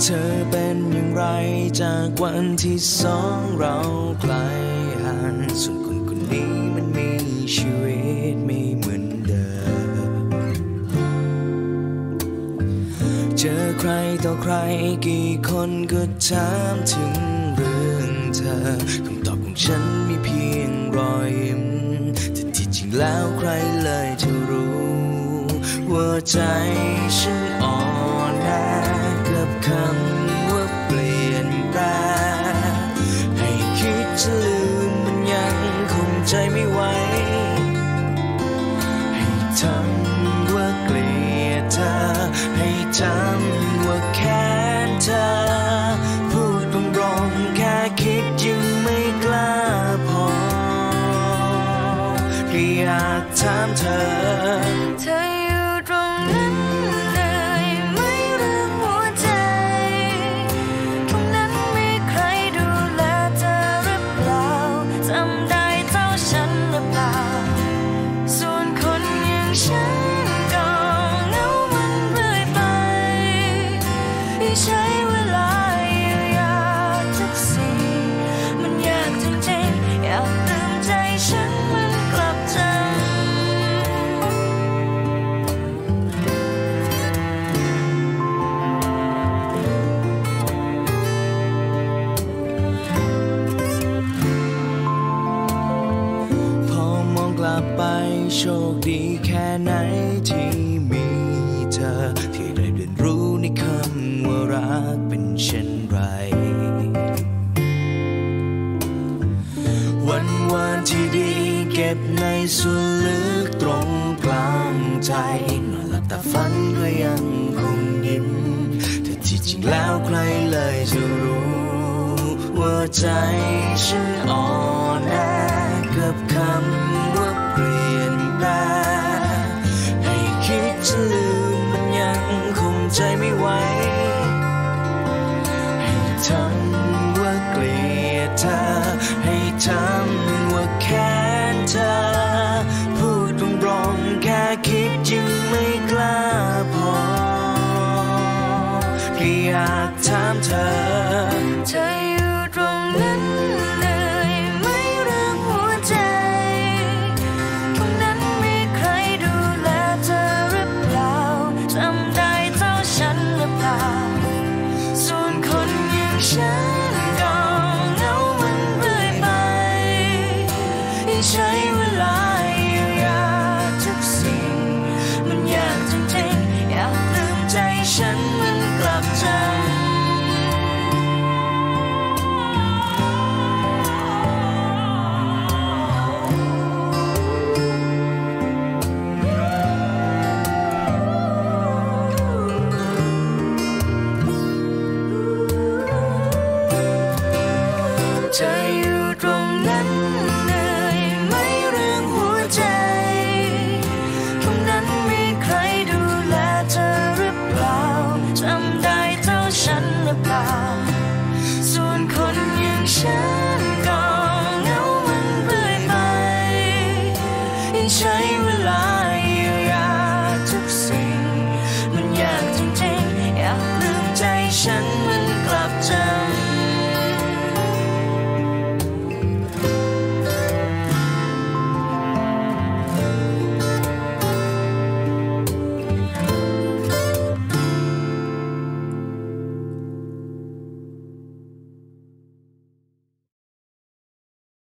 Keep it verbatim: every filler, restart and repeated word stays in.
ธอเป็นอย่างไรจากวันที่สองเราไกลห่างส่วนคนคนนี้มันมีชีวิตไม่เหมือนเดิมเจอใครต่อใครกี่คนก็ถามถึงเรื่องเธอคำตอบของฉันมีเพียงรอยยิ้มแต่ที่จริงแล้วใครเลยจะรู้ว่าใจฉันอ่อนแอกับคำว่าเปลี่ยนแปลงให้คิดจะลืมมันยังคงใจไม่ไหวให้ทำว่าเกลียดเธอให้ทำว่าแค้นเธอพูดตรงๆแค่คิดยังไม่กล้าพอแค่อยากถามเธอเธออยู่ตรงนั้นเลยไม่ลืมหัวใจตรงนั้นมีใครดูแลเธอหรือเปล่าจำได้เท่าฉันหรือเปล่าส่วนคนอย่างฉันก็เหงามันเรื่อยไปที่ใช้เวลาเยียวยาทุกสิ่งมันยากจริงๆอยากลืมใจฉันมันกลับใจกลับไปโชคดีแค่ไหนที่มีเธอที่ได้เรียนรู้ในคำว่ารักเป็นเช่นไรวันวานที่ดีเก็บในส่วนลึกตรงกลางใจนอนหลับตาฝันก็ยังคงยิ้มแต่ที่จริงแล้วใครเลยจะรู้ว่าใจฉันอ่อนแอกับคำว่าเปลี่ยนแปลงให้คิดจะลืมมันยังคงใจไม่ไหวให้ทำว่าเกลียดเธอให้ทำว่าแค้นเธอพูดตรงๆแค่คิดยังไม่กล้าพอแค่อยากถามเธอเธอ